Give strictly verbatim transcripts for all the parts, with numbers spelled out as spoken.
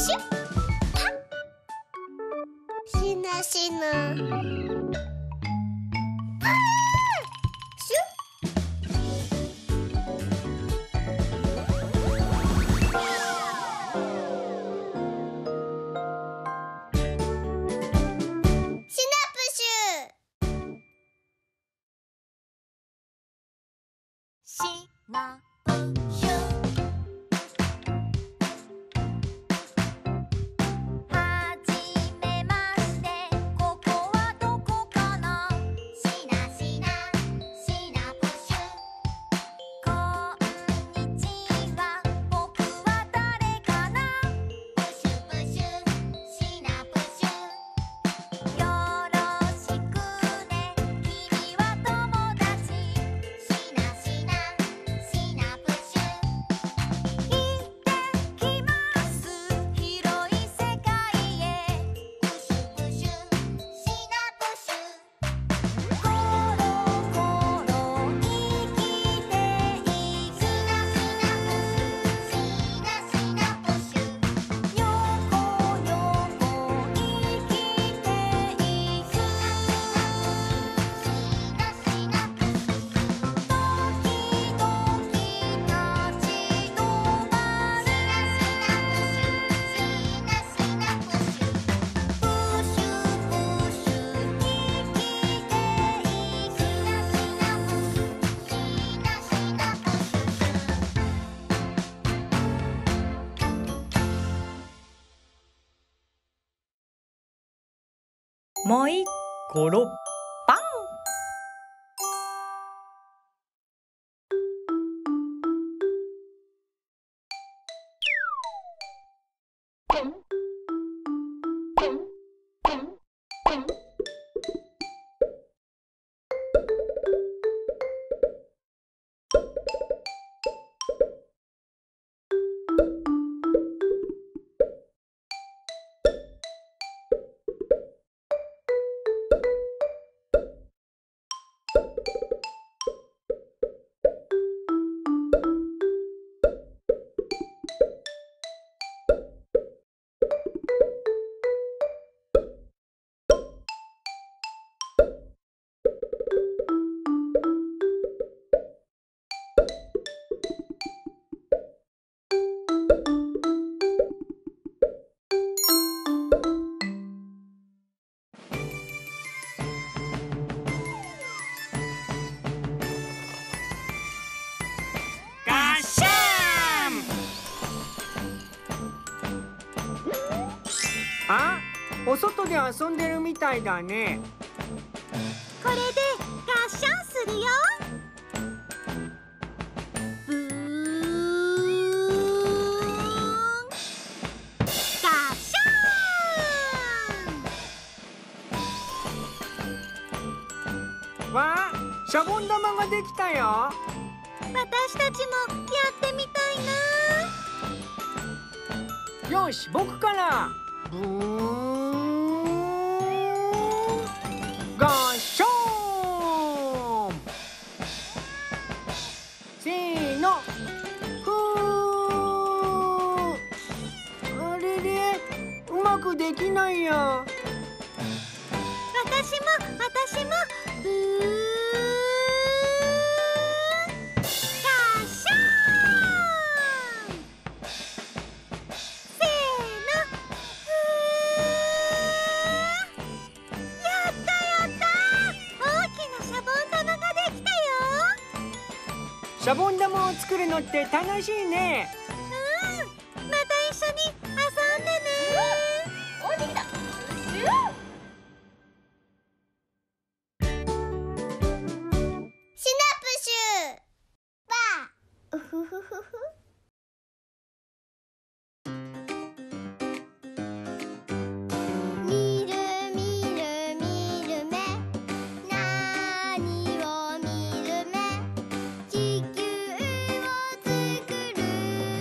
シュッパッしなしなパーシュッシナプシュはじめまして、ここはどこかな。シナシナシナプシュ、こんにちは、僕は誰かな。プシュプシュシナプシュ、よろしくね、君は友達。シナシナシナプシュ、行ってきます、広い世界へ。プシュプシュシナプシュ、コロコロ生きていく。シナシナプシュシナシナプシュ、よこよこ生きていく。シナシナプシュシナシナプシュ、時々立ち止まる。シナシナプシュシナシナプシュ、プシュプシュ生きていく。シナシナプシュシナシナプシュ、 もいころパン。 ガッシャン。あ、お外で遊んでるみたいだね。 これでガッシャンするよ。ブーンガッシャン。 わあ、シャボン玉ができたよ。 私たちもやってみたいな。 よし、僕から。ブーンガッシャン。せーの、ふー。あれれ、うまくできないや。 私も私もブーンガッシャン。せーの、ふー。やったやった、大きなシャボン玉ができたよ。 シャボン玉を作るのって楽しいね。 うん、また一緒に遊んでね。お、できた。シナプシュバー。うふふふふ。みるみるみるめ、なにをみるめ、地球をつくる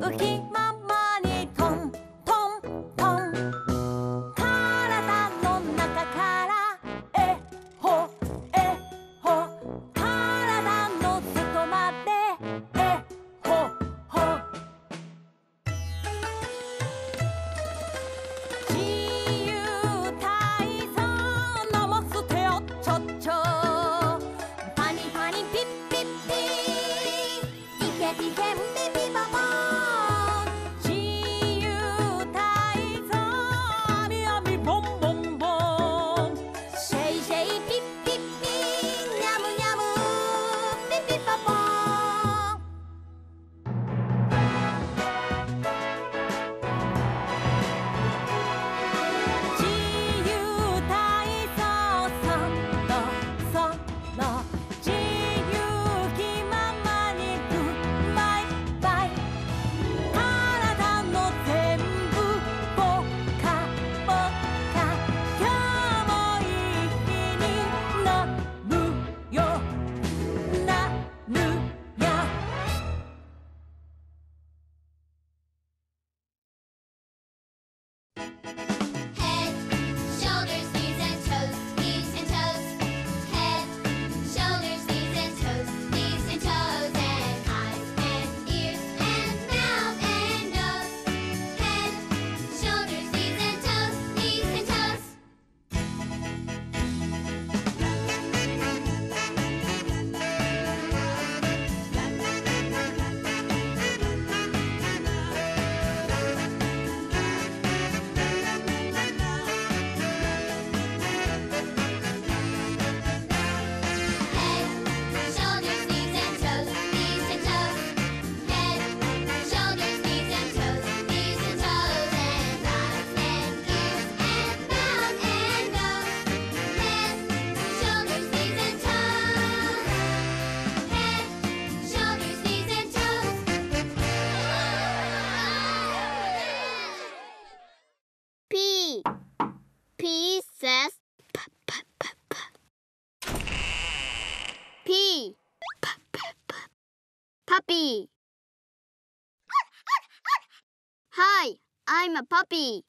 ぶ気ままにトントントン、体の中からえほえほ、体の外までえほほ。自由体操ナマステをちょっちょ、パニパニピッピッピ、イケイケンピピパパン。自由体操アミアミボンボンボン、シェイシェイピッピッピ、ニャムニャムピピパパン。自由体操そろそろ、自由気ままにグッバイバイ、体の全部ポカポカ、今日もいい日になるよなるよ。Head, shoulders, knees and toes, knees and toes. Head, shoulders, knees and toes, knees and toes, and eyes and ears and mouth and nose. Head, shoulders, knees and toes, knees and toes. Head, shoulders, knees and toes, knees and toes. Head, shoulders, knees and toes, knees and toes, and eyes and ears and mouth and nose. Head, shoulders, knees and toes. Head, shoulders, knees and toes. P P says p p p p. P p p p. Puppy. Hi, I'm a puppy.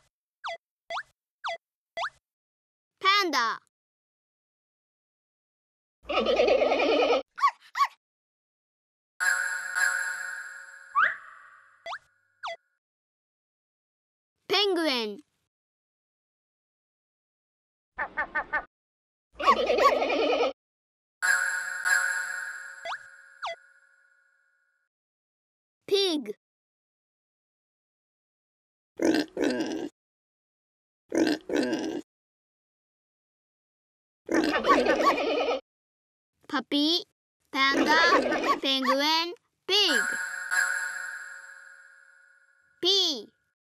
Panda. Penguin. Pig. Puppy, panda, penguin, pig. P.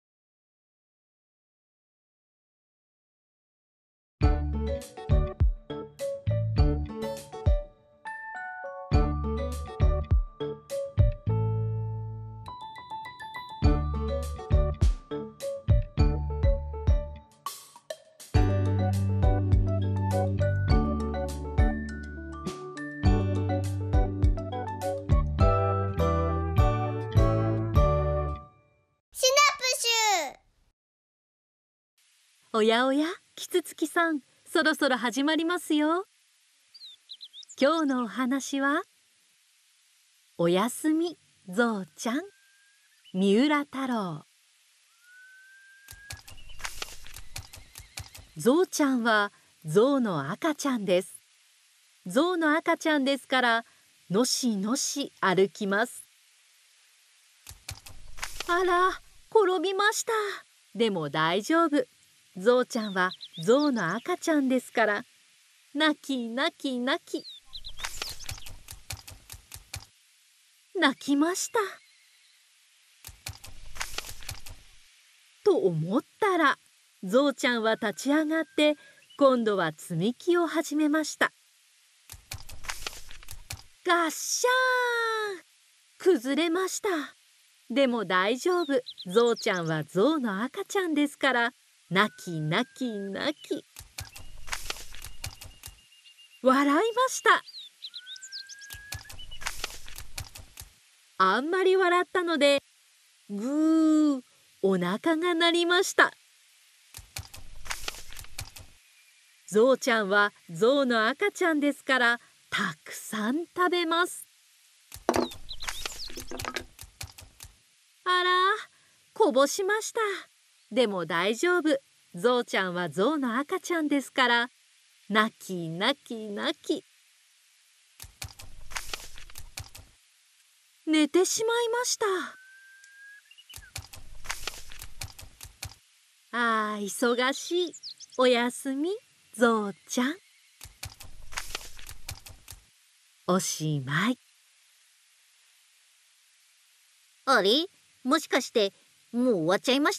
シナプシュ。 おやおや、キツツキさん、そろそろ始まりますよ。今日のお話は、おやすみゾウちゃん、三浦太郎。ゾウちゃんはゾウの赤ちゃんです。ゾウの赤ちゃんですから、のしのし歩きます。あら、転びました。でも大丈夫。ゾウちゃんはゾウの赤ちゃんですから、泣き泣き泣き。泣きました。と思ったら、ゾウちゃんは立ち上がって、今度は積み木を始めました。ガッシャーン！崩れました。でも大丈夫。ゾウちゃんはゾウの赤ちゃんですから、泣き泣き泣き。笑いました。あんまり笑ったので、 ぐー、お腹が鳴りました。ゾウちゃんはゾウの赤ちゃんですから、たくさん食べます。あら、こぼしました。でも大丈夫。ゾウちゃんはゾウの赤ちゃんですから、泣き泣き泣き。寝てしまいました。ああ、忙しい。おやすみ、ゾウちゃん。おしまい。 あれ、もしかしてもう終わっちゃいました？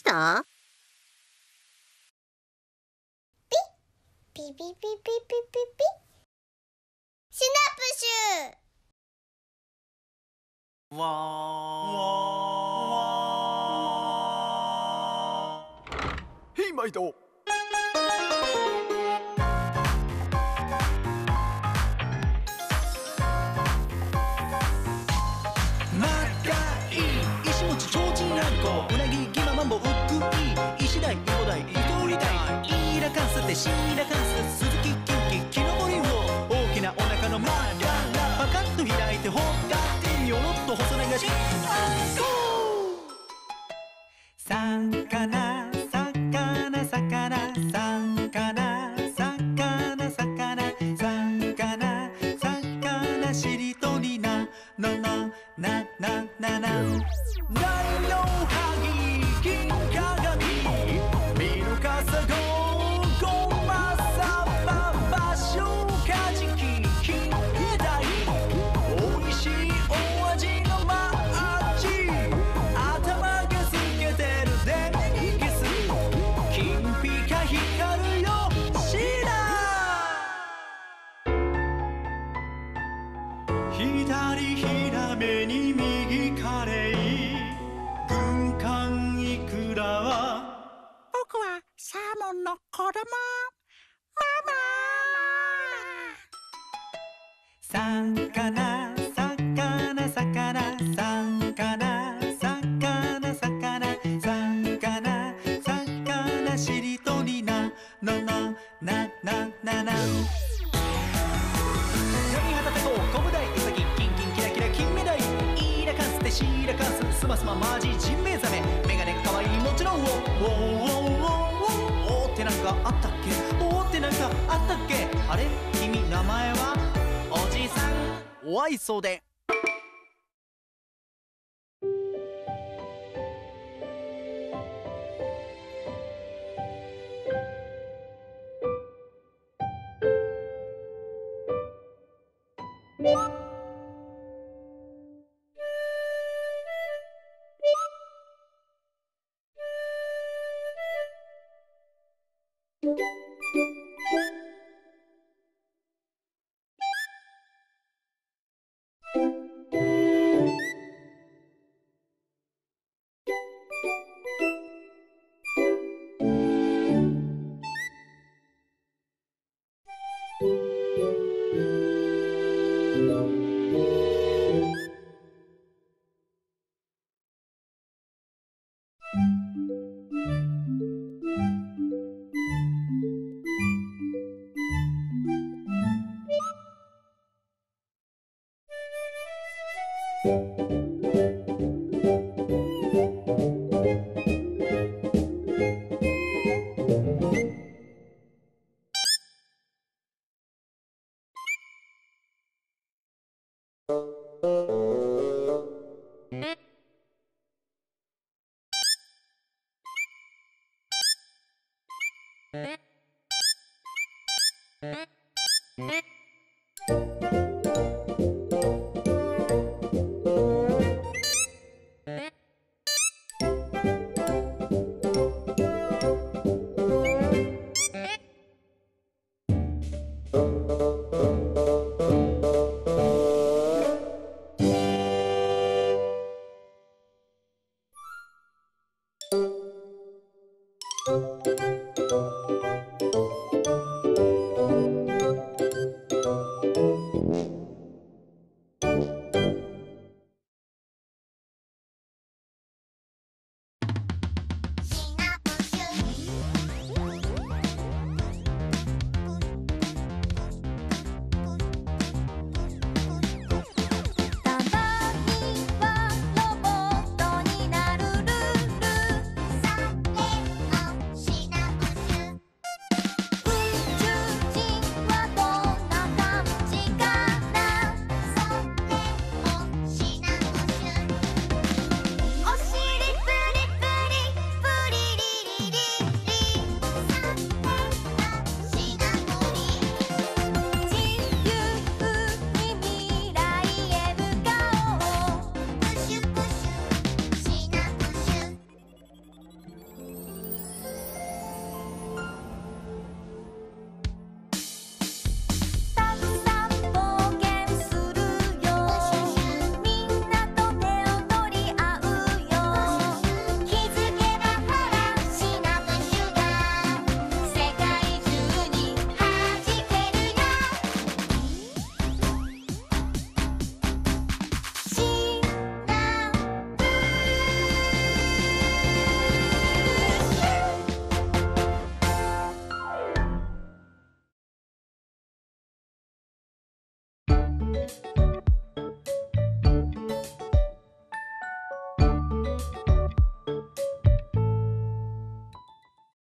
ピピピピピピピシナプシュ。 わー。へい、毎度。うなぎぎままんぼうっくい石鯛いぼ鯛いとり鯛イーラカンスってシーラカンス鈴木キンキ木登り魚大きなお腹のマーラパカッと開いてほったってにょろっと細長し魚魚魚魚魚魚魚魚しりとりななななななな左ヒラメに右カレイ軍艦イクラは僕はサーモンの子供ママ魚魚魚魚魚魚魚魚しりとりなななななななシーラカンススマスママジジンベエザメメガネがかわいいもちろんおおおおおおってなんかあったっけおってなんかあったっけあれ君名前はおじさんお愛想で